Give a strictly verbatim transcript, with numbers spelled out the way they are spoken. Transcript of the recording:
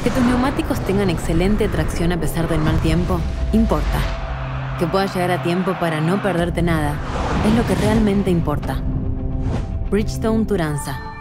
Que tus neumáticos tengan excelente tracción a pesar del mal tiempo, importa. Que puedas llegar a tiempo para no perderte nada, es lo que realmente importa. Bridgestone Turanza.